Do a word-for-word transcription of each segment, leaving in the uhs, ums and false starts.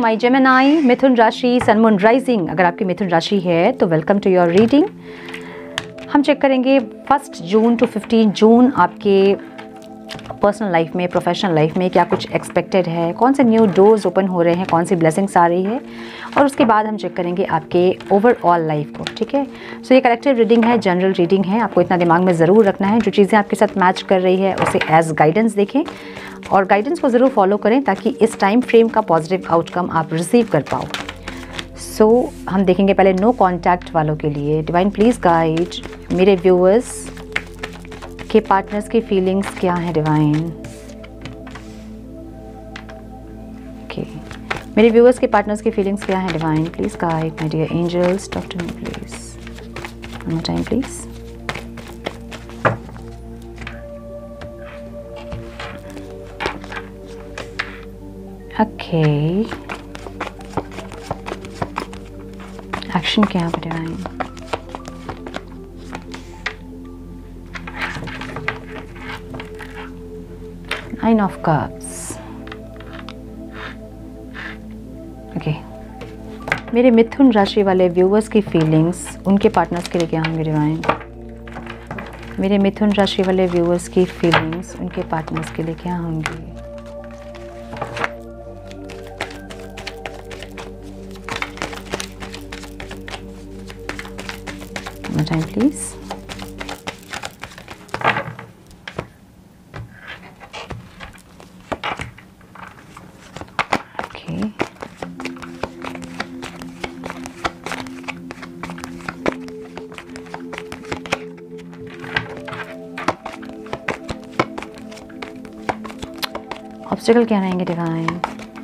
My Gemini, मिथुन राशि, sun moon rising. अगर आपकी मिथुन राशि है तो वेलकम टू योर रीडिंग। हम चेक करेंगे first June to fifteen June आपके पर्सनल लाइफ में, प्रोफेशनल लाइफ में क्या कुछ एक्सपेक्टेड है, कौन से न्यू डोर्स ओपन हो रहे हैं, कौन सी ब्लेसिंग्स आ रही है, और उसके बाद हम चेक करेंगे आपके ओवरऑल लाइफ को। ठीक है, सो ये कलेक्टिव रीडिंग है, जनरल रीडिंग है। आपको इतना दिमाग में ज़रूर रखना है, जो चीज़ें आपके साथ मैच कर रही है उसे एज गाइडेंस देखें और गाइडेंस को ज़रूर फॉलो करें ताकि इस टाइम फ्रेम का पॉजिटिव आउटकम आप रिसीव कर पाओ। सो so, हम देखेंगे पहले नो कॉन्टैक्ट वालों के लिए। डिवाइन प्लीज़ गाइड मेरे व्यूअर्स के पार्टनर्स की फीलिंग्स क्या है डिवाइन। ओके, मेरे व्यूअर्स के पार्टनर्स की फीलिंग्स क्या है divine. Please guide my dear angels, talk to me please, one more time please. Okay, action क्या है divine. Nine of cups. Okay, मेरे मिथुन राशि वाले व्यूअर्स की फीलिंग्स उनके पार्टनर्स के लिए क्या होंगे डिवाइन। मेरे मिथुन राशि वाले व्यूअर्स की फीलिंग्स उनके पार्टनर्स के लिए क्या होंगी। One more time, please. Okay. Obstacle क्या रहेंगे डिवाइन।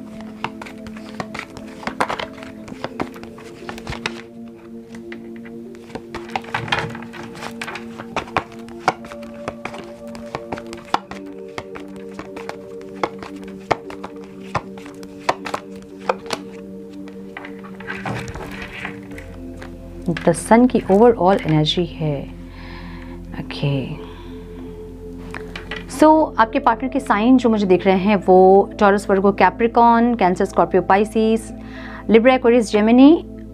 द सन की ओवरऑल एनर्जी है। ओके, सो आपके पार्टनर के साइन जो मुझे दिख रहे हैं वो Taurus, Virgo, Capricorn, Cancer, Scorpio, Pisces, Libra, Aquarius, Gemini.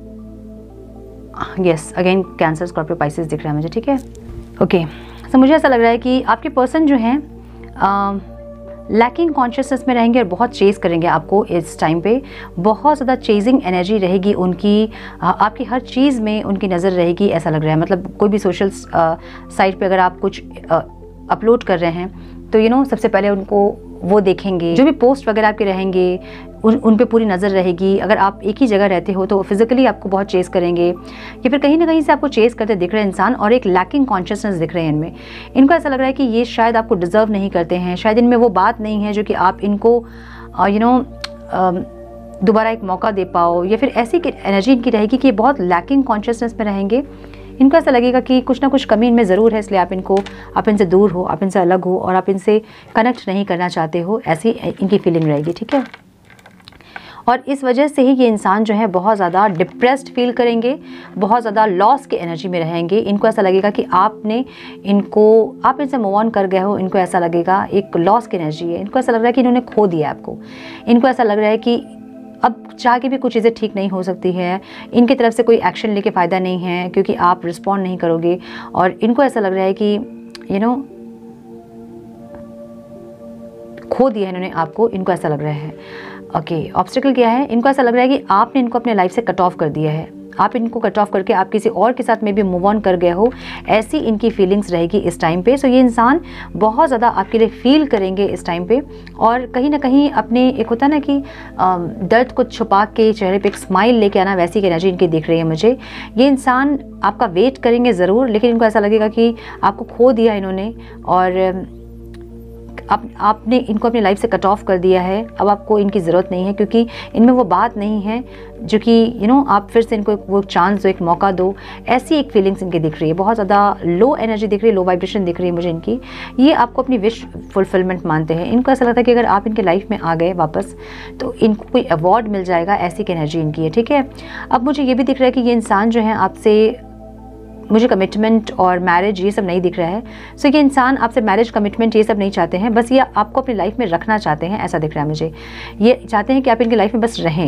Yes, again Cancer, Scorpio, Pisces दिख रहा है मुझे। ठीक है, ओके, सो मुझे ऐसा लग रहा है कि आपके पर्सन जो हैं लैकिंग कॉन्शियसनेस में रहेंगे और बहुत चेज़ करेंगे आपको इस टाइम पे। बहुत ज़्यादा चेजिंग एनर्जी रहेगी उनकी, आपकी हर चीज़ में उनकी नज़र रहेगी ऐसा लग रहा है। मतलब कोई भी सोशल साइट पे अगर आप कुछ अपलोड कर रहे हैं तो यू नो सबसे पहले उनको वो देखेंगे। जो भी पोस्ट वगैरह आपके रहेंगे उन उन पे पूरी नज़र रहेगी। अगर आप एक ही जगह रहते हो तो फिजिकली आपको बहुत चेज़ करेंगे या फिर कहीं ना कहीं से आपको चेज़ करते दिख रहे हैं इंसान, और एक लैकिंग कॉन्शियसनेस दिख रहे हैं इनमें। इनको ऐसा लग रहा है कि ये शायद आपको डिज़र्व नहीं करते हैं, शायद इनमें वो बात नहीं है जो कि आप इनको यू नो दोबारा एक मौका दे पाओ, या फिर ऐसी एनर्जी इनकी रहेगी कि ये बहुत लैकिंग कॉन्शियसनेस में रहेंगे। इनको ऐसा लगेगा कि कुछ ना कुछ कमी इनमें ज़रूर है, इसलिए आप इनको आप इनसे दूर हो, आप इनसे अलग हो और आप इनसे कनेक्ट नहीं करना चाहते हो, ऐसी इनकी फीलिंग रहेगी। ठीक है, और इस वजह से ही ये इंसान जो है बहुत ज़्यादा डिप्रेस्ड फील करेंगे, बहुत ज़्यादा लॉस की एनर्जी में रहेंगे। इनको ऐसा लगेगा कि आपने इनको आप इनसे मूव ऑन कर गए हो। इनको ऐसा लगेगा एक लॉस की एनर्जी है। इनको ऐसा लग रहा है कि इन्होंने खो दिया आपको। इनको ऐसा लग रहा है कि अब चाह के भी कुछ चीज़ें ठीक नहीं हो सकती है। इनकी तरफ से कोई एक्शन लेके फ़ायदा नहीं है क्योंकि आप रिस्पॉन्ड नहीं करोगे। और इनको ऐसा लग रहा है कि यू नो खो दिया है इन्होंने आपको। इनको ऐसा लग रहा है। ओके, ऑब्स्टिकल क्या है। इनको ऐसा लग रहा है कि आपने इनको अपने लाइफ से कट ऑफ कर दिया है। आप इनको कट ऑफ करके आप किसी और के साथ में भी मूव ऑन कर गए हो, ऐसी इनकी फीलिंग्स रहेगी इस टाइम पे। सो ये इंसान बहुत ज़्यादा आपके लिए फील करेंगे इस टाइम पे, और कहीं ना कहीं अपने एक होता है ना कि दर्द को छुपा के चेहरे पे एक स्माइल लेके आना, वैसी की एनर्जी इनकी दिख रही है मुझे। ये इंसान आपका वेट करेंगे ज़रूर, लेकिन इनको ऐसा लगेगा कि आपको खो दिया इन्होंने और आप आपने इनको अपनी लाइफ से कट ऑफ कर दिया है। अब आपको इनकी ज़रूरत नहीं है क्योंकि इनमें वो बात नहीं है जो कि यू नो आप फिर से इनको वो चांस दो, एक मौका दो। ऐसी एक फीलिंग्स इनकी दिख रही है। बहुत ज़्यादा लो एनर्जी दिख रही है, लो वाइब्रेशन दिख रही है मुझे इनकी। ये आपको अपनी विश फुलफिलमेंट मानते हैं। इनको ऐसा लगता है कि अगर आप इनके लाइफ में आ गए वापस तो इनको कोई अवार्ड मिल जाएगा, ऐसी की एनर्जी इनकी है। ठीक है, अब मुझे ये भी दिख रहा है कि ये इंसान जो है आपसे, मुझे कमिटमेंट और मैरिज ये सब नहीं दिख रहा है। सो so, ये इंसान आपसे मैरिज, कमिटमेंट ये सब नहीं चाहते हैं, बस ये आपको अपनी लाइफ में रखना चाहते हैं, ऐसा दिख रहा है मुझे। ये चाहते हैं कि आप इनकी लाइफ में बस रहें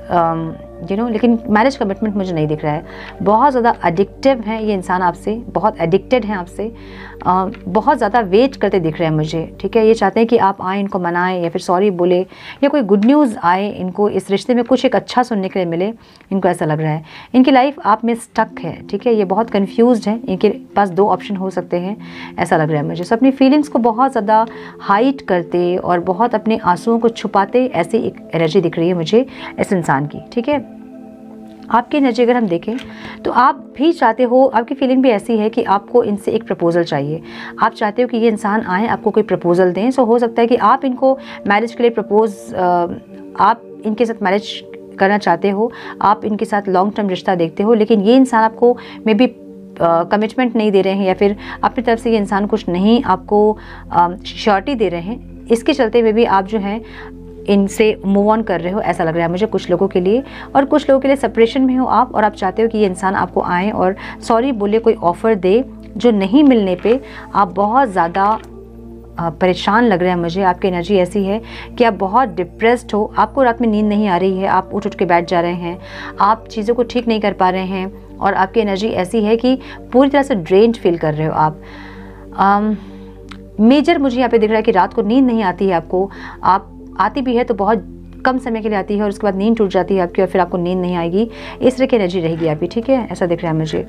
यू नो, लेकिन मैरिज कमिटमेंट मुझे नहीं दिख रहा है। बहुत ज़्यादा एडिक्टिव है ये इंसान आपसे, बहुत एडिक्टेड हैं आपसे, uh, बहुत ज़्यादा वेट करते दिख रहे हैं मुझे, ठीक है। ये चाहते हैं कि आप आएँ, इनको मनाएं या फिर सॉरी बोले या कोई गुड न्यूज़ आए, इनको इस रिश्ते में कुछ एक अच्छा सुनने के लिए मिले, इनको ऐसा लग रहा है। इनकी लाइफ आप में स्टक है, ठीक है। ये बहुत कन्फ्यूज़ है, इनके पास दो ऑप्शन हो सकते हैं, ऐसा लग रहा है मुझे। सो अपनी फीलिंग्स को बहुत ज़्यादा हाइड करते और बहुत अपने आंसुओं को छुपाते, ऐसी एक एनर्जी दिख रही है मुझे इस इंसान की, ठीक है। आपकी एनर्जी अगर हम देखें तो आप भी चाहते हो, आपकी फीलिंग भी ऐसी है कि आपको इनसे एक प्रपोजल चाहिए। आप चाहते हो कि ये इंसान आए, आपको कोई प्रपोजल दें। सो हो सकता है कि आप इनको मैरिज के लिए प्रपोज, आप इनके साथ मैरिज करना चाहते हो, आप इनके साथ लॉन्ग टर्म रिश्ता देखते हो, लेकिन ये इंसान आपको मे बी कमिटमेंट uh, नहीं दे रहे हैं या फिर अपनी तरफ से ये इंसान कुछ नहीं आपको श्योरिटी uh, दे रहे हैं। इसके चलते में भी आप जो हैं इनसे मूव ऑन कर रहे हो, ऐसा लग रहा है मुझे कुछ लोगों के लिए। और कुछ लोगों के लिए सेपरेशन में हो आप, और आप चाहते हो कि ये इंसान आपको आए और सॉरी बोले, कोई ऑफ़र दे, जो नहीं मिलने पे आप बहुत ज़्यादा परेशान लग रहे हैं मुझे। आपकी एनर्जी ऐसी है कि आप बहुत डिप्रेस्ड हो, आपको रात में नींद नहीं आ रही है, आप उठ उठ के बैठ जा रहे हैं, आप चीज़ों को ठीक नहीं कर पा रहे हैं, और आपकी एनर्जी ऐसी है कि पूरी तरह से ड्रेन्ड फील कर रहे हो आप। आम, मेजर मुझे यहाँ पे दिख रहा है कि रात को नींद नहीं आती है आपको, आप आती भी है तो बहुत कम समय के लिए आती है और उसके बाद नींद टूट जाती है आपकी और फिर आपको नींद नहीं आएगी, इस तरह की एनर्जी रहेगी आपकी, ठीक है। ऐसा दिख रहा है मुझे।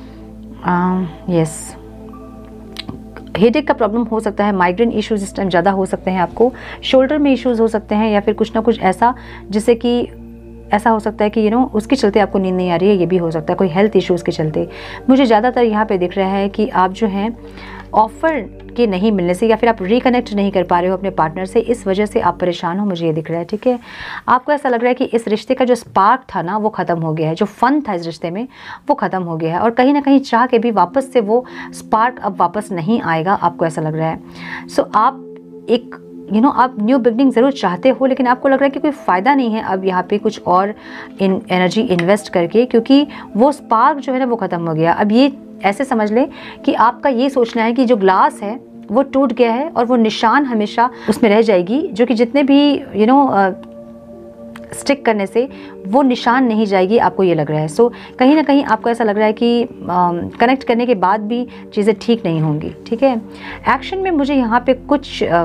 यस, हेडेक का प्रॉब्लम हो सकता है, माइग्रेन इश्यूज इस टाइम ज़्यादा हो सकते हैं आपको, शोल्डर में इश्यूज हो सकते हैं, या फिर कुछ ना कुछ ऐसा जिससे कि ऐसा हो सकता है कि यू नो उसके चलते आपको नींद नहीं आ रही है, ये भी हो सकता है। कोई हेल्थ इश्यूज़ के चलते मुझे ज़्यादातर यहाँ पे दिख रहा है कि आप जो हैं ऑफ़र के नहीं मिलने से या फिर आप रिकनेक्ट नहीं कर पा रहे हो अपने पार्टनर से, इस वजह से आप परेशान हो, मुझे ये दिख रहा है, ठीक है। आपको ऐसा लग रहा है कि इस रिश्ते का जो स्पार्क था ना वो ख़त्म हो गया है, जो फ़न था इस रिश्ते में वो ख़त्म हो गया है, और कहीं ना कहीं चाह के भी वापस से वो स्पार्क अब वापस नहीं आएगा, आपको ऐसा लग रहा है। सो so, आप एक यू you नो know, आप न्यू बिगनिंग ज़रूर चाहते हो, लेकिन आपको लग रहा है कि कोई फ़ायदा नहीं है अब यहाँ पे कुछ और इन एनर्जी इन्वेस्ट करके, क्योंकि वो स्पार्क जो है ना वो ख़त्म हो गया। अब ये ऐसे समझ लें कि आपका ये सोचना है कि जो ग्लास है वो टूट गया है और वो निशान हमेशा उसमें रह जाएगी, जो कि जितने भी यू नो स्टिक करने से वो निशान नहीं जाएगी, आपको ये लग रहा है। सो so, कहीं ना कहीं आपको ऐसा लग रहा है कि कनेक्ट करने के बाद भी चीज़ें ठीक नहीं होंगी, ठीक है। एक्शन में मुझे यहाँ पे कुछ आ,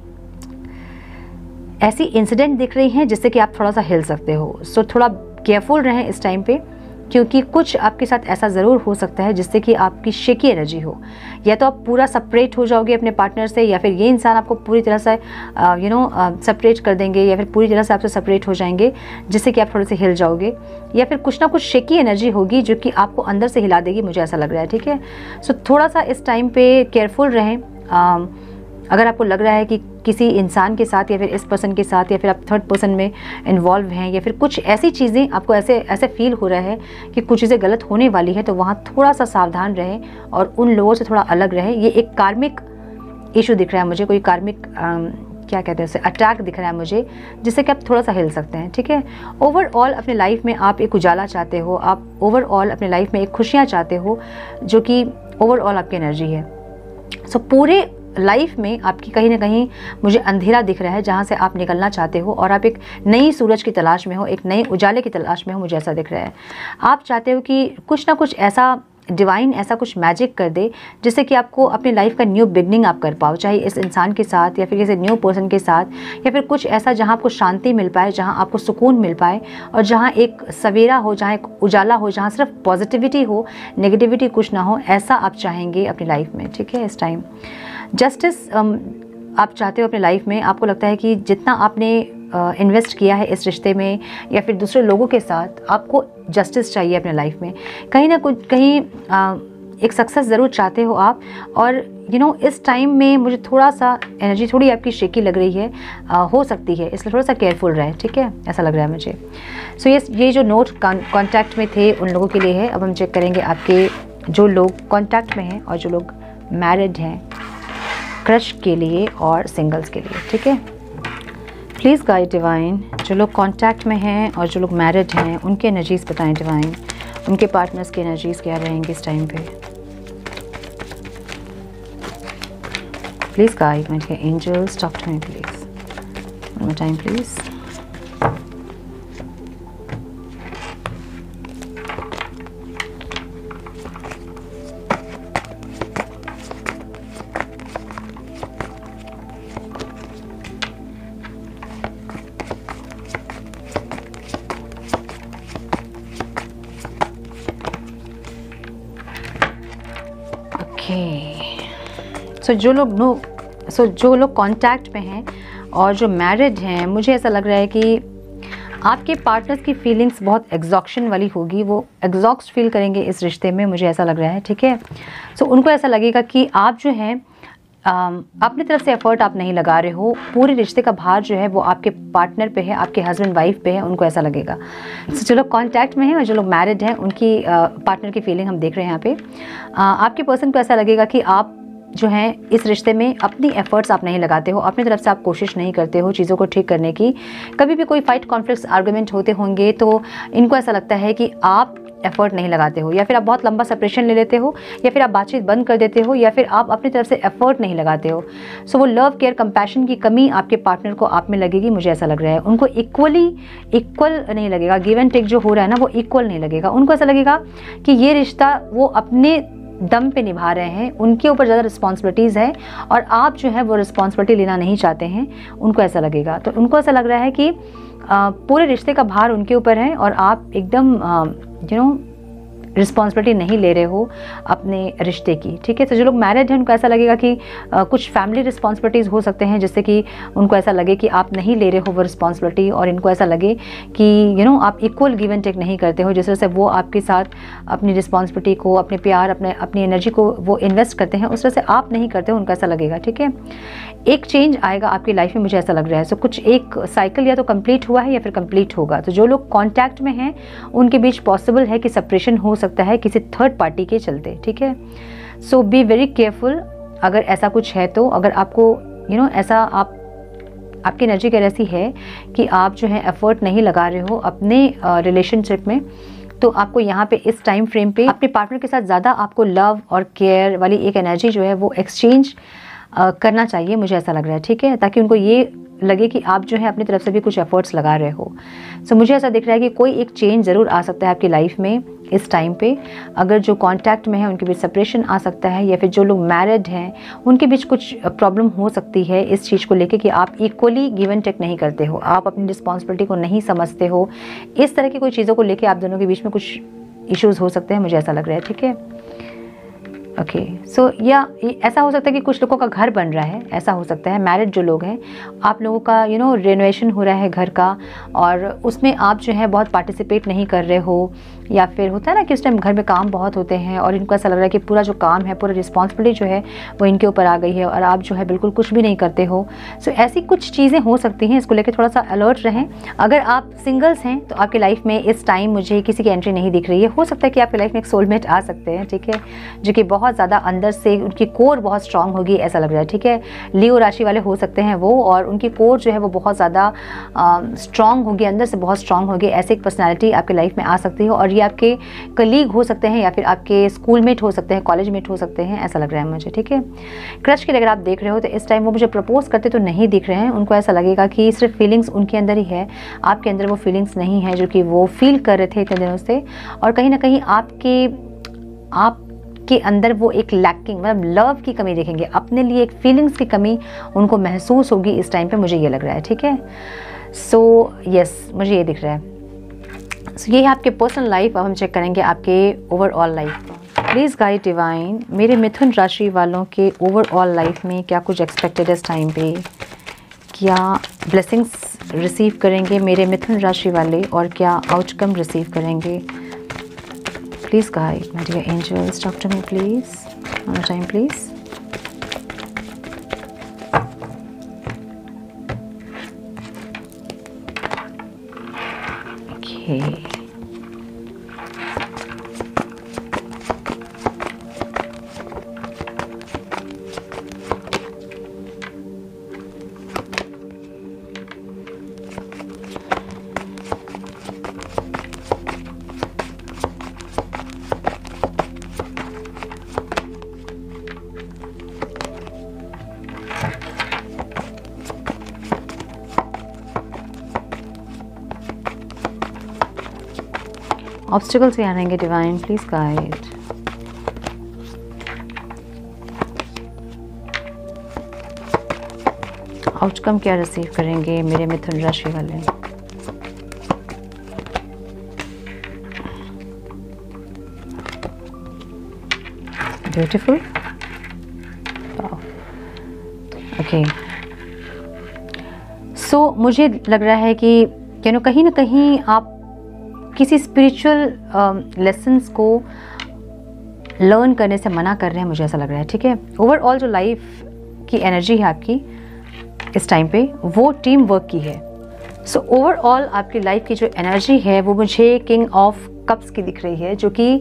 ऐसी इंसिडेंट दिख रही हैं जिससे कि आप थोड़ा सा हिल सकते हो। सो so, थोड़ा केयरफुल रहें इस टाइम पे, क्योंकि कुछ आपके साथ ऐसा ज़रूर हो सकता है जिससे कि आपकी शेकी एनर्जी हो, या तो आप पूरा सेपरेट हो जाओगे अपने पार्टनर से, या फिर ये इंसान आपको पूरी तरह से यू नो सेपरेट कर देंगे, या फिर पूरी तरह से आपसे सेपरेट हो जाएंगे जिससे कि आप थोड़े से हिल जाओगे, या फिर कुछ ना कुछ शेकी एनर्जी होगी जो कि आपको अंदर से हिला देगी, मुझे ऐसा लग रहा है, ठीक है। सो थोड़ा सा इस टाइम पे केयरफुल रहें। आ, अगर आपको लग रहा है कि किसी इंसान के साथ या फिर इस पर्सन के साथ या फिर आप थर्ड पर्सन में इन्वॉल्व हैं, या फिर कुछ ऐसी चीज़ें आपको ऐसे ऐसे फील हो रहा है कि कुछ चीज़ें गलत होने वाली है, तो वहाँ थोड़ा सा सावधान रहें और उन लोगों से थोड़ा अलग रहें। ये एक कार्मिक इशू दिख रहा है मुझे, कोई कार्मिक क्या कहते हैं उसे, अटैक दिख रहा है मुझे, जिससे कि आप थोड़ा सा हिल सकते हैं, ठीक है। ओवरऑल अपने लाइफ में आप एक उजाला चाहते हो, आप ओवरऑल अपने लाइफ में एक खुशियाँ चाहते हो, जो कि ओवरऑल आपकी एनर्जी है। सो so, पूरे लाइफ में आपकी कहीं ना कहीं मुझे अंधेरा दिख रहा है जहाँ से आप निकलना चाहते हो, और आप एक नई सूरज की तलाश में हो, एक नए उजाले की तलाश में हो, मुझे ऐसा दिख रहा है। आप चाहते हो कि कुछ ना कुछ ऐसा डिवाइन ऐसा कुछ मैजिक कर दे जिससे कि आपको अपनी लाइफ का न्यू बिगनिंग आप कर पाओ, चाहे इस इंसान के साथ या फिर किसी न्यू पर्सन के साथ, या फिर कुछ ऐसा जहाँ आपको शांति मिल पाए, जहाँ आपको सुकून मिल पाए, और जहाँ एक सवेरा हो, जहाँ एक उजाला हो, जहाँ सिर्फ पॉजिटिविटी हो, नेगेटिविटी कुछ ना हो, ऐसा आप चाहेंगे अपनी लाइफ में, ठीक है। इस टाइम जस्टिस आप चाहते हो अपनी लाइफ में। आपको लगता है कि जितना आपने इन्वेस्ट किया है इस रिश्ते में या फिर दूसरे लोगों के साथ, आपको जस्टिस चाहिए अपने लाइफ में। कहीं ना कुछ कहीं आ, एक सक्सेस ज़रूर चाहते हो आप, और यू नो इस टाइम में मुझे थोड़ा सा एनर्जी थोड़ी आपकी शेकी लग रही है, आ, हो सकती है, इसलिए थोड़ा सा केयरफुल रहे, ठीक है, ऐसा लग रहा है मुझे। सो so, ये ये जो नोट कॉन्टैक्ट में थे उन लोगों के लिए है। अब हम चेक करेंगे आपके जो लोग कॉन्टैक्ट में हैं और जो लोग मैरिड हैं, क्रश के लिए और सिंगल्स के लिए, ठीक है। प्लीज़ गाइड डिवाइन, जो लोग कांटेक्ट में हैं और जो लोग मैरिड हैं उनके एनर्जीज़ बताएं डिवाइन, उनके पार्टनर्स की एनर्जीज़ क्या रहेंगी इस टाइम पे। Please guide my dear angels, talk to me please, one more time please. Okay, so जो लोग नो सो जो लोग कांटेक्ट में हैं और जो मैरिड हैं, मुझे ऐसा लग रहा है कि आपके पार्टनर्स की फीलिंग्स बहुत एग्जॉक्शन वाली होगी, वो एग्जॉस्ट फील करेंगे इस रिश्ते में, मुझे ऐसा लग रहा है, ठीक है। सो so, उनको ऐसा लगेगा कि आप जो हैं अपनी तरफ से एफर्ट आप नहीं लगा रहे हो, पूरे रिश्ते का भार जो है वो आपके पार्टनर पे है, आपके हस्बैंड वाइफ पे है, उनको ऐसा लगेगा। सो so, जो लोग कॉन्टैक्ट में हैं और जो लोग मैरिड हैं, उनकी पार्टनर की फीलिंग हम देख रहे हैं यहाँ पे। आ, आपके पर्सन को ऐसा लगेगा कि आप जो हैं इस रिश्ते में अपनी एफर्ट्स आप नहीं लगाते हो, अपनी तरफ से आप कोशिश नहीं करते हो चीज़ों को ठीक करने की। कभी भी कोई फाइट, कॉन्फ्लिक्ट्स, आर्गुमेंट होते होंगे तो इनको ऐसा लगता है कि आप एफर्ट नहीं लगाते हो, या फिर आप बहुत लंबा सेपरेशन ले लेते हो, या फिर आप बातचीत बंद कर देते हो, या फिर आप अपनी तरफ से एफर्ट नहीं लगाते हो। सो so, वो लव, केयर, कंपैशन की कमी आपके पार्टनर को आप में लगेगी, मुझे ऐसा लग रहा है। उनको इक्वली इक्वल नहीं लगेगा, गिव एंड टेक जो हो रहा है ना वो इक्वल नहीं लगेगा। उनको ऐसा लगेगा कि ये रिश्ता वो अपने दम पे निभा रहे हैं, उनके ऊपर ज़्यादा रिस्पॉन्सिबिलिटीज़ है और आप जो है वो रिस्पॉन्सिबिलिटी लेना नहीं चाहते हैं, उनको ऐसा लगेगा। तो उनको ऐसा लग रहा है कि आ, पूरे रिश्ते का भार उनके ऊपर है और आप एकदम यू नो रिस्पॉन्सिबिलिटी नहीं ले रहे हो अपने रिश्ते की, ठीक है। तो जो लोग मैरिड हैं उनको ऐसा लगेगा कि आ, कुछ फैमिली रिस्पॉन्सिबिलिटीज़ हो सकते हैं, जिससे कि उनको ऐसा लगे कि आप नहीं ले रहे हो वो रिस्पॉन्सिबिलिटी, और इनको ऐसा लगे कि यू नो आप इक्वल गिव एंड टेक नहीं करते हो, जिस तरह से वो आपके साथ अपनी रिस्पॉन्सिबिलिटी को, अपने प्यार, अपने अपनी एनर्जी को वो इन्वेस्ट करते हैं, उस तरह से आप नहीं करते हो, उनको ऐसा लगेगा, ठीक है। एक चेंज आएगा आपकी लाइफ में, मुझे ऐसा लग रहा है। सो कुछ एक साइकिल या तो कंप्लीट हुआ है या फिर कंप्लीट होगा। तो जो लोग कांटेक्ट में हैं उनके बीच पॉसिबल है कि सेपरेशन हो सकता है किसी थर्ड पार्टी के चलते, ठीक है। सो बी वेरी केयरफुल अगर ऐसा कुछ है तो। अगर आपको यू नो ऐसा आप आपकी एनर्जी कह ऐसी है कि आप जो है एफर्ट नहीं लगा रहे हो अपने रिलेशनशिप में, तो आपको यहाँ पे इस टाइम फ्रेम पे अपने पार्टनर के साथ ज़्यादा आपको लव और केयर वाली एक एनर्जी जो है वो एक्सचेंज Uh, करना चाहिए, मुझे ऐसा लग रहा है, ठीक है, ताकि उनको ये लगे कि आप जो है अपनी तरफ से भी कुछ एफर्ट्स लगा रहे हो। सो so, मुझे ऐसा दिख रहा है कि कोई एक चेंज ज़रूर आ सकता है आपकी लाइफ में इस टाइम पे। अगर जो कांटेक्ट में है उनके बीच सेपरेशन आ सकता है, या फिर जो लोग मैरिड हैं उनके बीच कुछ प्रॉब्लम हो सकती है इस चीज़ को लेके कि आप इक्वली गिव एंड टेक नहीं करते हो, आप अपनी रिस्पॉन्सिबिलिटी को नहीं समझते हो। इस तरह की कोई चीज़ों को लेके आप दोनों के बीच में कुछ इश्यूज़ हो सकते हैं, मुझे ऐसा लग रहा है, ठीक है। ओके, सो या ऐसा हो सकता है कि कुछ लोगों का घर बन रहा है, ऐसा हो सकता है। मैरिड जो लोग हैं, आप लोगों का यू नो रेनोवेशन हो रहा है घर का, और उसमें आप जो है बहुत पार्टिसिपेट नहीं कर रहे हो, या फिर होता है ना कि उस टाइम घर में काम बहुत होते हैं और इनको ऐसा लग रहा है कि पूरा जो काम है, पूरा रिस्पॉन्सिबिलिटी जो है वो इनके ऊपर आ गई है और आप जो है बिल्कुल कुछ भी नहीं करते हो। सो so, ऐसी कुछ चीज़ें हो सकती हैं, इसको लेकर थोड़ा सा अलर्ट रहें। अगर आप सिंगल्स हैं तो आपकी लाइफ में इस टाइम मुझे किसी की एंट्री नहीं दिख रही है। हो सकता है कि आपकी लाइफ में एक सोलमेट आ सकते हैं, ठीक है, जो कि बहुत ज़्यादा अंदर से उनकी कोर बहुत स्ट्रांग होगी, ऐसा लग रहा है, ठीक है। लियो राशि वाले हो सकते हैं वो, और उनकी कोर जो है वो बहुत ज़्यादा स्ट्रांग होगी, अंदर से बहुत स्ट्रांग होगी। ऐसे एक पर्सनैलिटी आपकी लाइफ में आ सकती है, और ये आपके कलीग हो सकते हैं, या फिर आपके स्कूल मेट हो सकते हैं, कॉलेज मेट हो सकते हैं, ऐसा लग रहा है मुझे, ठीक है। क्रश के लिए अगर आप देख रहे हो तो इस टाइम वो मुझे प्रपोज करते तो नहीं दिख रहे हैं। उनको ऐसा लगेगा कि सिर्फ फीलिंग्स उनके अंदर ही है, आपके अंदर वो फीलिंग्स नहीं है जो कि वो फील कर रहे थे इतने दिनों से, और कहीं ना कहीं आपके आप के अंदर वो एक लैकिंग, मतलब लव की कमी देखेंगे, अपने लिए एक फीलिंग्स की कमी उनको महसूस होगी इस टाइम पे, मुझे ये लग रहा है, ठीक है। सो यस, मुझे ये दिख रहा है। सो so, ये है आपके पर्सनल लाइफ। अब हम चेक करेंगे आपके overall life. Please guide divine, मेरे मिथुन राशि वालों के ओवरऑल लाइफ में क्या कुछ एक्सपेक्टेड है इस टाइम पे, क्या ब्लेसिंग्स रिसीव करेंगे मेरे मिथुन राशि वाले, और क्या आउटकम रिसीव करेंगे। Please guide my dear angels, talk to me please, one more time please. Okay, obstacles भी आएंगे डिवाइन, प्लीज गाइड। आउटकम क्या रिसीव करेंगे मेरे मिथुन राशि वाले। ब्यूटीफुल। ओके, सो मुझे लग रहा है कि यू नो कहीं ना कहीं आप किसी स्पिरिचुअल लेसन्स को लर्न करने से मना कर रहे हैं, मुझे ऐसा लग रहा है, ठीक है। ओवरऑल जो लाइफ की एनर्जी है आपकी इस टाइम पे वो टीम वर्क की है। सो ओवरऑल आपकी लाइफ की जो एनर्जी है वो मुझे किंग ऑफ कप्स की दिख रही है, जो कि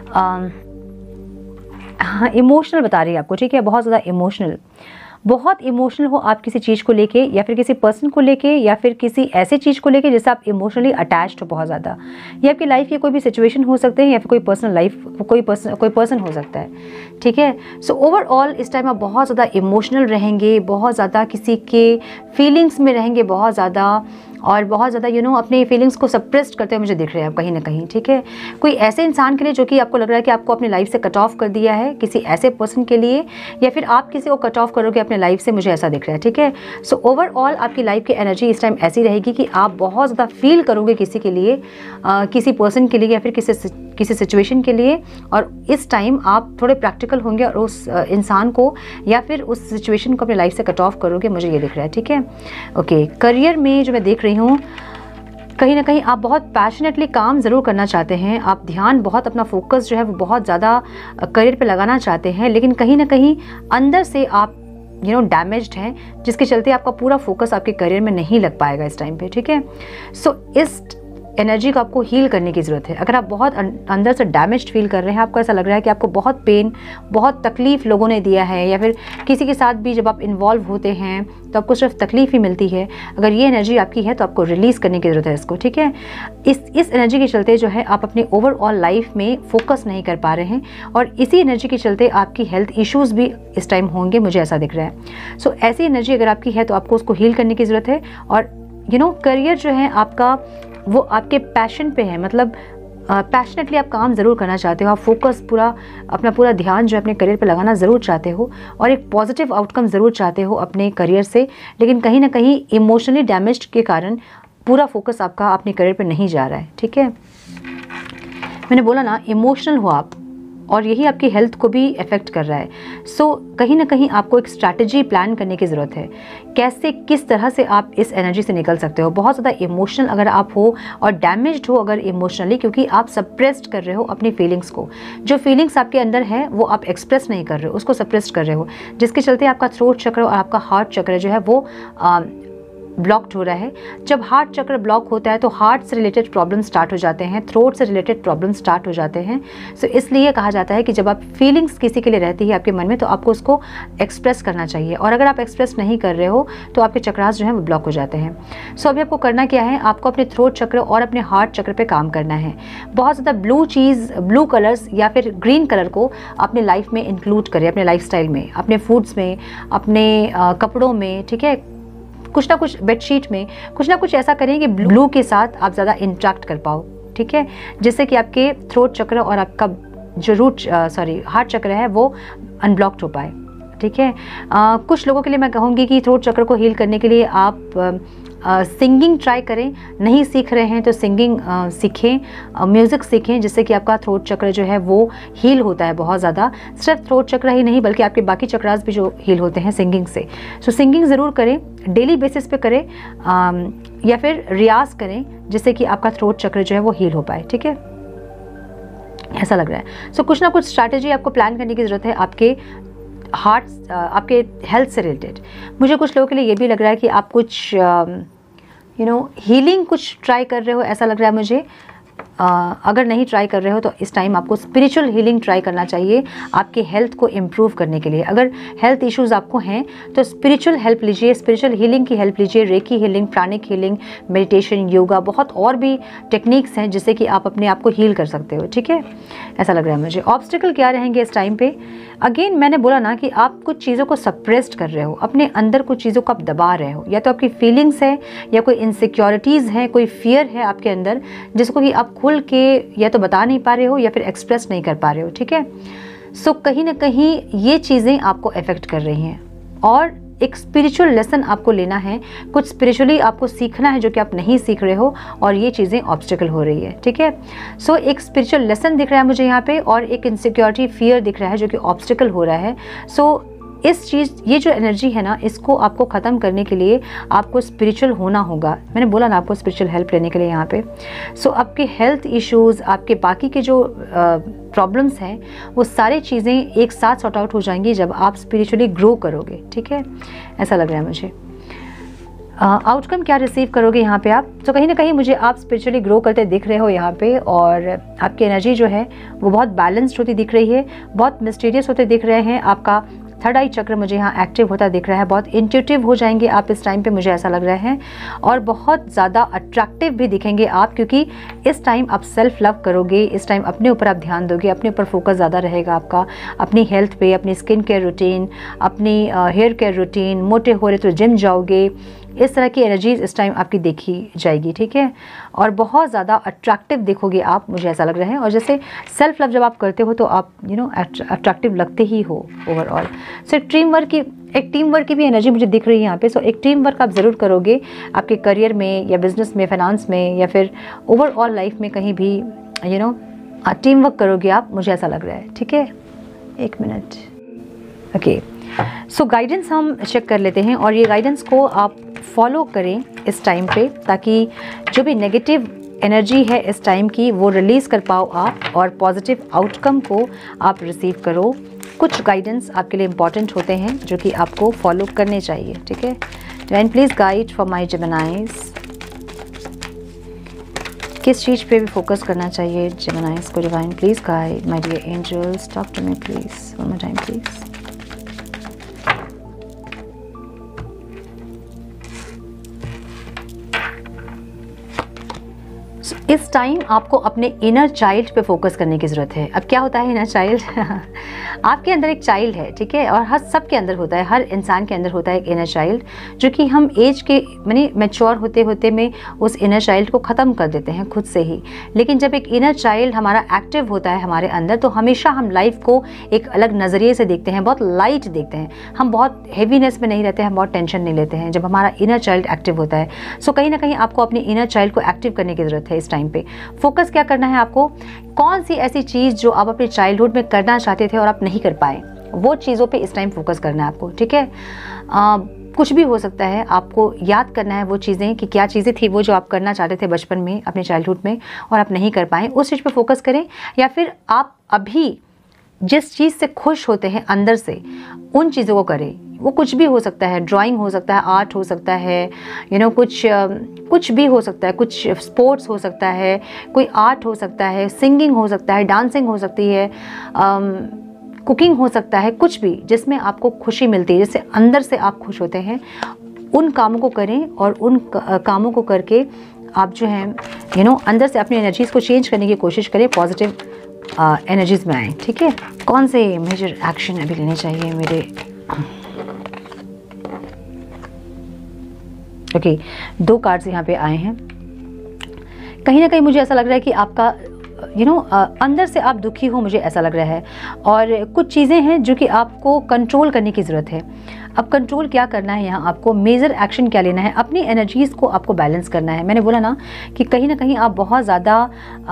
हाँ इमोशनल बता रही है आपको, ठीक है। बहुत ज़्यादा इमोशनल, बहुत इमोशनल हो आप किसी चीज़ को लेके, या फिर किसी पर्सन को लेके, या फिर किसी ऐसे चीज़ को लेके जिससे आप इमोशनली अटैच्ड हो बहुत ज़्यादा। ये आपकी लाइफ की कोई भी सिचुएशन हो सकते हैं, या फिर कोई पर्सनल लाइफ कोई पर्सन कोई पर्सन हो सकता है, ठीक है। सो ओवरऑल इस टाइम आप बहुत ज़्यादा इमोशनल रहेंगे, बहुत ज़्यादा किसी के फीलिंग्स में रहेंगे, बहुत ज़्यादा, और बहुत ज़्यादा यू नो अपने फीलिंग्स को सप्रेस्ड करते हुए मुझे दिख रहे हैं आप कहीं ना कहीं, ठीक है। कोई ऐसे इंसान के लिए जो कि आपको लग रहा है कि आपको अपनी लाइफ से कट ऑफ कर दिया है, किसी ऐसे पर्सन के लिए, या फिर आप किसी को कट ऑफ करोगे अपने लाइफ से, मुझे ऐसा दिख रहा है, ठीक है। सो ओवरऑल आपकी लाइफ की एनर्जी इस टाइम ऐसी रहेगी कि आप बहुत ज़्यादा फील करोगे किसी के लिए, आ, किसी पर्सन के लिए, या फिर किसी किसी सिचुएशन के लिए, और इस टाइम आप थोड़े प्रैक्टिकल होंगे और उस इंसान को या फिर उस सिचुएशन को अपनी लाइफ से कट ऑफ करोगे, मुझे ये दिख रहा है, ठीक है। ओके, करियर में जो मैं देख रही हूँ, कहीं ना कहीं आप बहुत पैशनेटली काम ज़रूर करना चाहते हैं, आप ध्यान बहुत, अपना फोकस जो है वो बहुत ज़्यादा करियर पे लगाना चाहते हैं, लेकिन कहीं ना कहीं अंदर से आप यू नो डैमेज्ड हैं, जिसके चलते आपका पूरा फोकस आपके करियर में नहीं लग पाएगा इस टाइम पे, ठीक है। सो इस एनर्जी को आपको हील करने की ज़रूरत है। अगर आप बहुत अंदर से डैमेज्ड फील कर रहे हैं, आपको ऐसा लग रहा है कि आपको बहुत पेन, बहुत तकलीफ़ लोगों ने दिया है, या फिर किसी के साथ भी जब आप इन्वॉल्व होते हैं तो आपको सिर्फ तकलीफ़ ही मिलती है, अगर ये एनर्जी आपकी है तो आपको रिलीज़ करने की ज़रूरत है इसको, ठीक है। इस इस एनर्जी के चलते जो है आप अपनी ओवरऑल लाइफ में फोकस नहीं कर पा रहे हैं, और इसी एनर्जी के चलते आपकी हेल्थ इश्यूज़ भी इस टाइम होंगे, मुझे ऐसा दिख रहा है। सो so, ऐसी एनर्जी अगर आपकी है तो आपको उसको हील करने की ज़रूरत है। और यू नो करियर जो है आपका वो आपके पैशन पे है, मतलब पैशनेटली आप काम ज़रूर करना चाहते हो, आप फोकस पूरा अपना पूरा ध्यान जो है अपने करियर पे लगाना ज़रूर चाहते हो, और एक पॉजिटिव आउटकम ज़रूर चाहते हो अपने करियर से, लेकिन कहीं ना कहीं इमोशनली डैमेज्ड के कारण पूरा फोकस आपका अपने करियर पे नहीं जा रहा है, ठीक है। मैंने बोला ना इमोशनल हो आप, और यही आपकी हेल्थ को भी इफ़ेक्ट कर रहा है। सो so, कहीं ना कहीं आपको एक स्ट्रैटेजी प्लान करने की ज़रूरत है, कैसे किस तरह से आप इस एनर्जी से निकल सकते हो। बहुत ज़्यादा इमोशनल अगर आप हो और डैमेज्ड हो अगर इमोशनली, क्योंकि आप सप्रेस्ड कर रहे हो अपनी फीलिंग्स को, जो फीलिंग्स आपके अंदर है वो आप एक्सप्रेस नहीं कर रहे हो, उसको सप्रेस्ड कर रहे हो, जिसके चलते आपका थ्रोट चक्र और आपका हार्ट चक्र जो है वो आ, ब्लॉक्ड हो रहा है। जब हार्ट चक्र ब्लॉक होता है तो हार्ट से रिलेटेड प्रॉब्लम स्टार्ट हो जाते हैं, थ्रोट से रिलेटेड प्रॉब्लम स्टार्ट हो जाते हैं। सो so, इसलिए कहा जाता है कि जब आप फीलिंग्स किसी के लिए रहती है आपके मन में, तो आपको उसको एक्सप्रेस करना चाहिए, और अगर आप एक्सप्रेस नहीं कर रहे हो तो आपके चक्रास जो है वो ब्लॉक हो जाते हैं। सो so, अभी आपको करना क्या है, आपको अपने थ्रोट चक्र और अपने हार्ट चक्र पर काम करना है। बहुत ज़्यादा ब्लू चीज़, ब्लू कलर्स या फिर ग्रीन कलर को अपने लाइफ में इंक्लूड करें, अपने लाइफस्टाइल में, अपने फूड्स में, अपने कपड़ों में, ठीक है। कुछ ना कुछ बेडशीट में कुछ ना कुछ ऐसा करें कि ब्लू के साथ आप ज़्यादा इंटरेक्ट कर पाओ, ठीक है, जिससे कि आपके थ्रोट चक्र और आपका जो रूट सॉरी हार्ट चक्र है वो अनब्लॉक्ड हो पाए, ठीक है। आ, कुछ लोगों के लिए मैं कहूँगी कि थ्रोट चक्र को हील करने के लिए आप सिंगिंग uh, ट्राई करें। नहीं सीख रहे हैं तो सिंगिंग uh, सीखें, म्यूज़िक uh, सीखें, जिससे कि आपका थ्रोट चक्र जो है वो हील होता है बहुत ज़्यादा। सिर्फ थ्रोट चक्र ही नहीं बल्कि आपके बाकी चक्रास भी जो हील होते हैं सिंगिंग से। सो so, सिंगिंग ज़रूर करें, डेली बेसिस पे करें, um, या फिर रियाज करें, जिससे कि आपका थ्रोट चक्र जो है वो हील हो पाए, ठीक है, ऐसा लग रहा है। सो so, कुछ ना कुछ स्ट्रैटेजी आपको प्लान करने की ज़रूरत है आपके हार्ट, आपके हेल्थ से रिलेटेड। मुझे कुछ लोगों के लिए ये भी लग रहा है कि आप कुछ यू नो हीलिंग कुछ ट्राई कर रहे हो, ऐसा लग रहा है मुझे। Uh, अगर नहीं ट्राई कर रहे हो तो इस टाइम आपको स्पिरिचुअल हीलिंग ट्राई करना चाहिए आपके हेल्थ को इम्प्रूव करने के लिए। अगर हेल्थ इश्यूज आपको हैं तो स्पिरिचुअल हेल्प लीजिए, स्पिरिचुअल हीलिंग की हेल्प लीजिए। Reiki healing, pranic healing, meditation, yoga, बहुत और भी टेक्निक्स हैं जिससे कि आप अपने आप को हील कर सकते हो, ठीक है, ऐसा लग रहा है मुझे। ऑब्स्टिकल क्या रहेंगे इस टाइम पे? अगेन मैंने बोला ना कि आप कुछ चीज़ों को सप्रेस्ड कर रहे हो, अपने अंदर कुछ चीज़ों को आप दबा रहे हो, या तो आपकी फीलिंग्स है, या कोई इनसिक्योरिटीज़ है, कोई फियर है आपके अंदर जिसको कि आप खुल के या तो बता नहीं पा रहे हो या फिर एक्सप्रेस नहीं कर पा रहे हो, ठीक है। सो so, कहीं ना कहीं ये चीज़ें आपको अफेक्ट कर रही हैं, और एक स्पिरिचुअल लेसन आपको लेना है, कुछ स्पिरिचुअली आपको सीखना है जो कि आप नहीं सीख रहे हो, और ये चीज़ें ऑब्स्टिकल हो रही है, ठीक है। सो so, एक स्पिरिचुअल लेसन दिख रहा है मुझे यहाँ पे, और एक इनसिक्योरिटी, फियर दिख रहा है जो कि ऑब्स्टिकल हो रहा है। सो so, इस चीज़ ये जो एनर्जी है ना, इसको आपको ख़त्म करने के लिए आपको स्पिरिचुअल होना होगा। मैंने बोला ना आपको स्पिरिचुअल हेल्प लेने के लिए यहाँ पे। सो so, आपके हेल्थ इश्यूज़, आपके बाकी के जो प्रॉब्लम्स हैं, वो सारी चीज़ें एक साथ सॉर्ट आउट हो जाएंगी जब आप स्पिरिचुअली ग्रो करोगे। ठीक है, ऐसा लग रहा है मुझे। आउटकम uh, क्या रिसीव करोगे यहाँ पे आप? तो कहीं ना कहीं मुझे आप स्पिरिचुअली ग्रो करते दिख रहे हो यहाँ पे, और आपकी एनर्जी जो है वो बहुत बैलेंस्ड होती दिख रही है, बहुत मिस्टीरियस होते दिख रहे हैं। आपका थर्ड आई चक्र मुझे यहाँ एक्टिव होता दिख रहा है, बहुत इंट्यूटिव हो जाएंगे आप इस टाइम पे, मुझे ऐसा लग रहा है। और बहुत ज़्यादा अट्रैक्टिव भी दिखेंगे आप, क्योंकि इस टाइम आप सेल्फ लव करोगे, इस टाइम अपने ऊपर आप ध्यान दोगे, अपने ऊपर फोकस ज़्यादा रहेगा आपका, अपनी हेल्थ पे, अपनी स्किन केयर रूटीन, अपनी हेयर केयर रूटीन, मोटे हो रहे तो जिम जाओगे, इस तरह की एनर्जीज इस टाइम आपकी देखी जाएगी। ठीक है, और बहुत ज़्यादा अट्रैक्टिव दिखोगे आप, मुझे ऐसा लग रहा है। और जैसे सेल्फ लव जब आप करते हो तो आप यू नो अट्रैक्टिव लगते ही हो ओवरऑल। सो एक टीम वर्क की एक टीम वर्क की भी एनर्जी मुझे दिख रही है यहाँ पे। सो एक टीम वर्क आप ज़रूर करोगे आपके करियर में या बिजनेस में, फाइनेंस में, या फिर ओवरऑल लाइफ में कहीं भी यू नो टीम वर्क करोगे आप, मुझे ऐसा लग रहा है। ठीक है, एक मिनट। ओके, सो गाइडेंस हम चेक कर लेते हैं, और ये गाइडेंस को आप फॉलो करें इस टाइम पे, ताकि जो भी नेगेटिव एनर्जी है इस टाइम की वो रिलीज़ कर पाओ आप, और पॉजिटिव आउटकम को आप रिसीव करो। कुछ गाइडेंस आपके लिए इम्पॉर्टेंट होते हैं जो कि आपको फॉलो करने चाहिए। ठीक है, divine please guide for my Geminis, किस चीज़ पे भी फोकस करना चाहिए जेमिनाइज को? Divine please guide my dear angels, talk to me please, one more time please. इस टाइम आपको अपने इनर चाइल्ड पे फोकस करने की ज़रूरत है। अब क्या होता है इनर चाइल्ड? आपके अंदर एक चाइल्ड है, ठीक है, और हर सबके अंदर होता है, हर इंसान के अंदर होता है एक इनर चाइल्ड, जो कि हम एज के यानी मैच्योर होते होते में उस इनर चाइल्ड को ख़त्म कर देते हैं खुद से ही। लेकिन जब एक इनर चाइल्ड हमारा एक्टिव होता है हमारे अंदर, तो हमेशा हम लाइफ को एक अलग नज़रिए से देखते हैं, बहुत लाइट देखते हैं, हम बहुत हैवीनेस में नहीं रहते हैं, बहुत टेंशन नहीं लेते हैं जब हमारा इनर चाइल्ड एक्टिव होता है। सो कहीं ना कहीं आपको अपनी इनर चाइल्ड को एक्टिव करने की ज़रूरत है इस टाइम पे। फोकस क्या करना है आपको? कौन सी ऐसी चीज़ जो आप अपने चाइल्डहुड में करना चाहते थे और आप नहीं कर पाए, वो चीज़ों पे इस टाइम फोकस करना है आपको। ठीक है, आ, कुछ भी हो सकता है, आपको याद करना है वो चीज़ें कि क्या चीज़ें थी वो जो आप करना चाहते थे बचपन में अपने चाइल्डहुड में और आप नहीं कर पाए, उस चीज़ पे फोकस करें। या फिर आप अभी जिस चीज़ से खुश होते हैं अंदर से, उन चीज़ों को करें। वो कुछ भी हो सकता है, ड्राइंग हो सकता है, आर्ट हो सकता है, यू you नो know, कुछ कुछ भी हो सकता है, कुछ स्पोर्ट्स हो सकता है, कोई आर्ट हो सकता है, सिंगिंग हो सकता है, डांसिंग हो सकती है, कुकिंग हो सकता है, कुछ भी जिसमें आपको खुशी मिलती है, जिससे अंदर से आप खुश होते हैं, उन कामों को करें। और उन कामों को करके आप जो है यू नो अंदर से अपनी एनर्जीज़ को चेंज करने की कोशिश करें, पॉजिटिव एनर्जीज़ में आएँ। ठीक है, कौन से मेजर एक्शन अभी लेने चाहिए मेरे? ओके okay, दो कार्ड्स यहाँ पे आए हैं। कहीं ना कहीं मुझे ऐसा लग रहा है कि आपका यू नो अंदर से आप दुखी हो, मुझे ऐसा लग रहा है, और कुछ चीज़ें हैं जो कि आपको कंट्रोल करने की ज़रूरत है। अब कंट्रोल क्या करना है यहाँ आपको, मेजर एक्शन क्या लेना है, अपनी एनर्जीज़ को आपको बैलेंस करना है। मैंने बोला ना कि कहीं ना कहीं आप बहुत ज़्यादा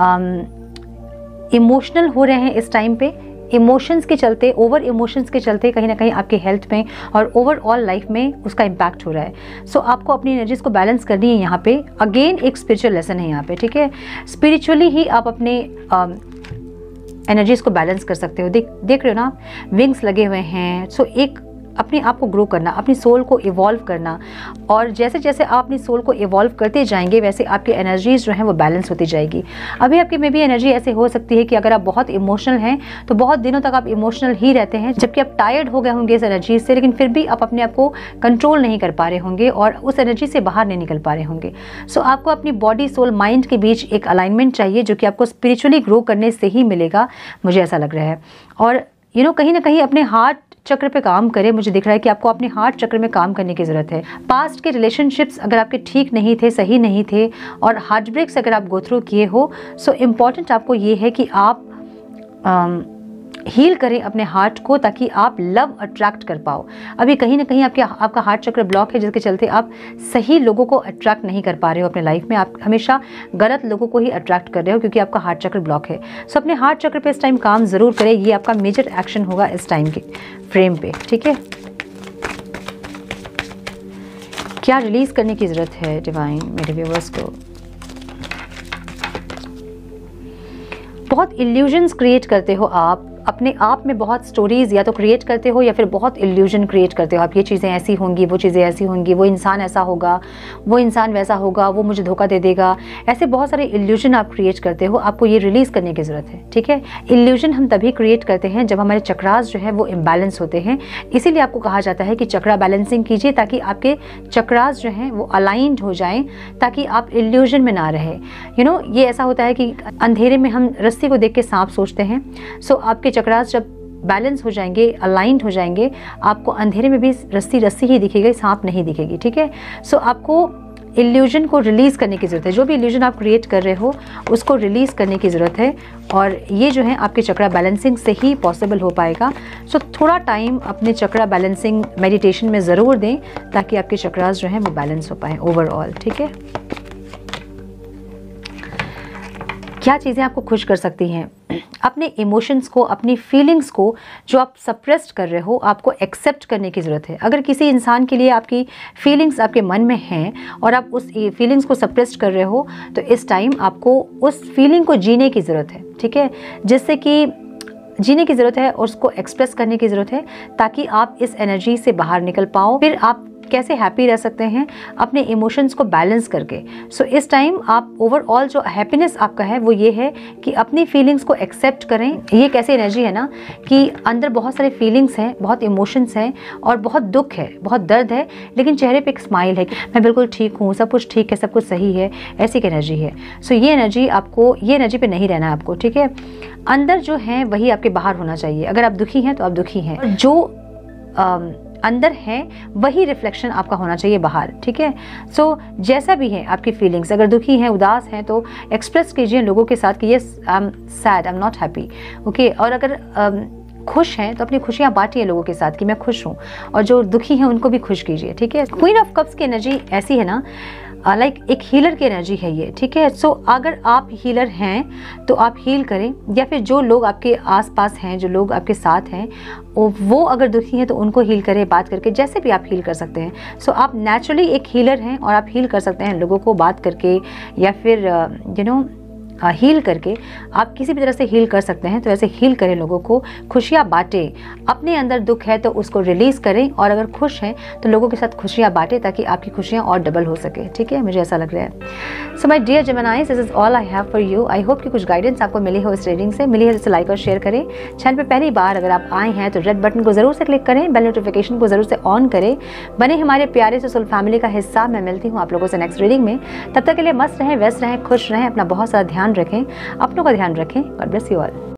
इमोशनल हो रहे हैं इस टाइम पे। इमोशंस के चलते, ओवर इमोशंस के चलते कहीं ना कहीं आपके हेल्थ में और ओवरऑल लाइफ में उसका इम्पैक्ट हो रहा है। सो so, आपको अपनी एनर्जीज को बैलेंस करनी है यहाँ पे। अगेन एक स्पिरिचुअल लेसन है यहाँ पे। ठीक है, स्पिरिचुअली ही आप अपने एनर्जीज को बैलेंस कर सकते हो। देख देख रहे हो ना, विंग्स लगे हुए हैं। सो so, एक अपने आप को ग्रो करना, अपनी सोल को इवॉल्व करना, और जैसे जैसे आप अपनी सोल को इवॉल्व करते जाएंगे वैसे आपकी एनर्जीज जो हैं वो बैलेंस होती जाएगी। अभी आपकी में भी एनर्जी ऐसे हो सकती है कि अगर आप बहुत इमोशनल हैं तो बहुत दिनों तक आप इमोशनल ही रहते हैं, जबकि आप टायर्ड हो गए होंगे इस एनर्जी से, लेकिन फिर भी आप अपने आप को कंट्रोल नहीं कर पा रहे होंगे और उस एनर्जी से बाहर नहीं निकल पा रहे होंगे। सो आपको अपनी बॉडी, सोल, माइंड के बीच एक अलाइनमेंट चाहिए, जो कि आपको स्पिरिचुअली ग्रो करने से ही मिलेगा, मुझे ऐसा लग रहा है। और यू नो कहीं ना कहीं अपने हार्ट चक्र पे काम करें। मुझे दिख रहा है कि आपको अपने हार्ट चक्र में काम करने की ज़रूरत है। पास्ट के रिलेशनशिप्स अगर आपके ठीक नहीं थे, सही नहीं थे, और हार्ट ब्रेक्स अगर आप गो थ्रू किए हो, सो इम्पॉर्टेंट आपको ये है कि आप आम, हील करें अपने हार्ट को, ताकि आप लव अट्रैक्ट कर पाओ। अभी कहीं ना कहीं आपके आपका हार्ट चक्र ब्लॉक है, जिसके चलते आप सही लोगों को अट्रैक्ट नहीं कर पा रहे हो अपने लाइफ में। आप हमेशा गलत लोगों को ही अट्रैक्ट कर रहे हो, क्योंकि आपका हार्ट चक्र ब्लॉक है। सो अपने हार्ट चक्र पे इस टाइम काम ज़रूर करें। ये आपका मेजर एक्शन होगा इस टाइम के फ्रेम पे। ठीक है, क्या रिलीज़ करने की ज़रूरत है डिवाइन मेरे व्यूअर्स को? बहुत इल्यूजन्स क्रिएट करते हो आप अपने आप में, बहुत स्टोरीज या तो क्रिएट करते हो या फिर बहुत इल्यूजन क्रिएट करते हो आप। ये चीज़ें ऐसी होंगी, वो चीज़ें ऐसी होंगी, वो इंसान ऐसा होगा, वो इंसान वैसा होगा, वो मुझे धोखा दे देगा, ऐसे बहुत सारे इल्यूजन आप क्रिएट करते हो। आपको ये रिलीज़ करने की ज़रूरत है, ठीक है। इल्यूजन हम तभी क्रिएट करते हैं जब हमारे चक्रास जो है वो इम्बैलेंस होते हैं। इसीलिए आपको कहा जाता है कि चक्रा बैलेंसिंग कीजिए ताकि आपके चक्रास जो हैं वो अलाइंड हो जाएं, ताकि आप इल्यूजन में ना रहे। यू नो ये ऐसा होता है कि अंधेरे में हम रस्सी को देख के सांप सोचते हैं। सो आपके चक्रास जब बैलेंस हो जाएंगे, अलाइंड हो जाएंगे, आपको अंधेरे में भी रस्सी रस्सी ही दिखेगी, सांप नहीं दिखेगी, ठीक है। सो so, आपको इल्यूजन को रिलीज़ करने की ज़रूरत है। जो भी इल्यूजन आप क्रिएट कर रहे हो उसको रिलीज़ करने की ज़रूरत है, और ये जो है आपके चक्रा बैलेंसिंग से ही पॉसिबल हो पाएगा। सो so, थोड़ा टाइम अपने चक्रा बैलेंसिंग मेडिटेशन में ज़रूर दें ताकि आपके चक्रास जो हैं वो बैलेंस हो पाए ओवरऑल, ठीक है। क्या चीज़ें आपको खुश कर सकती हैं? अपने इमोशंस को, अपनी फीलिंग्स को जो आप सप्रेस्ड कर रहे हो, आपको एक्सेप्ट करने की ज़रूरत है। अगर किसी इंसान के लिए आपकी फीलिंग्स आपके मन में हैं और आप उस फीलिंग्स को सप्रेस्ड कर रहे हो, तो इस टाइम आपको उस फीलिंग को जीने की ज़रूरत है, ठीक है। जिससे कि जीने की ज़रूरत है और उसको एक्सप्रेस करने की ज़रूरत है ताकि आप इस एनर्जी से बाहर निकल पाओ। फिर आप कैसे हैप्पी रह सकते हैं अपने इमोशंस को बैलेंस करके। सो so, इस टाइम आप ओवरऑल जो हैप्पीनेस आपका है वो ये है कि अपनी फीलिंग्स को एक्सेप्ट करें। ये एक ऐसी एनर्जी है ना कि अंदर बहुत सारे फीलिंग्स हैं, बहुत इमोशंस हैं और बहुत दुख है, बहुत दर्द है, लेकिन चेहरे पे एक स्माइल है कि मैं बिल्कुल ठीक हूँ, सब कुछ ठीक है, सब कुछ सही है, ऐसी एक एनर्जी है। सो so, ये एनर्जी आपको, ये एनर्जी पे नहीं रहना है आपको, ठीक है। अंदर जो है वही आपके बाहर होना चाहिए। अगर आप दुखी हैं तो आप दुखी हैं, जो आ, अंदर है वही रिफ्लेक्शन आपका होना चाहिए बाहर, ठीक है। सो so, जैसा भी है आपकी फीलिंग्स, अगर दुखी हैं, उदास हैं, तो एक्सप्रेस कीजिए लोगों के साथ कि yes I am sad, I am not happy, okay. और अगर um, खुश हैं तो अपनी खुशियाँ बांटिए लोगों के साथ कि मैं खुश हूँ, और जो दुखी हैं उनको भी खुश कीजिए, ठीक है। क्वीन ऑफ कप्स की एनर्जी ऐसी है ना, लाइक uh, like एक हीलर की एनर्जी है ये, ठीक है। सो so, अगर आप हीलर हैं तो आप हील करें, या फिर जो लोग आपके आसपास हैं, जो लोग आपके साथ हैं, वो अगर दुखी हैं तो उनको हील करें बात करके, जैसे भी आप हील कर सकते हैं। सो so, आप नेचुरली एक हीलर हैं और आप हील कर सकते हैं लोगों को बात करके, या फिर यू नो हील करके आप किसी भी तरह से हील कर सकते हैं। तो ऐसे हील करें लोगों को, खुशियाँ बांटें। अपने अंदर दुख है तो उसको रिलीज़ करें, और अगर खुश हैं तो लोगों के साथ खुशियाँ बांटें ताकि आपकी खुशियाँ और डबल हो सके, ठीक है। मुझे ऐसा लग रहा है। So my dear Geminis, this is all I have for you. I hope कि कुछ गाइडेंस आपको मिली हो इस रीडिंग से। मिली है जैसे लाइक और शेयर करें। चैनल पर पहली बार अगर आप आए हैं तो रेड बटन को ज़रूर से क्लिक करें, बेल नोटिफिकेशन को ज़रूर से ऑन करें, बने हमारे प्यारे से सोल फैमिली का हिस्सा। मैं मिलती हूँ आप लोगों से नेक्स्ट रीडिंग में। तब तक के लिए मस्त रहें, व्यस्त रहें, खुश रहें, अपना बहुत सारा ध्यान रखें, अपनों का ध्यान रखें। God bless you all.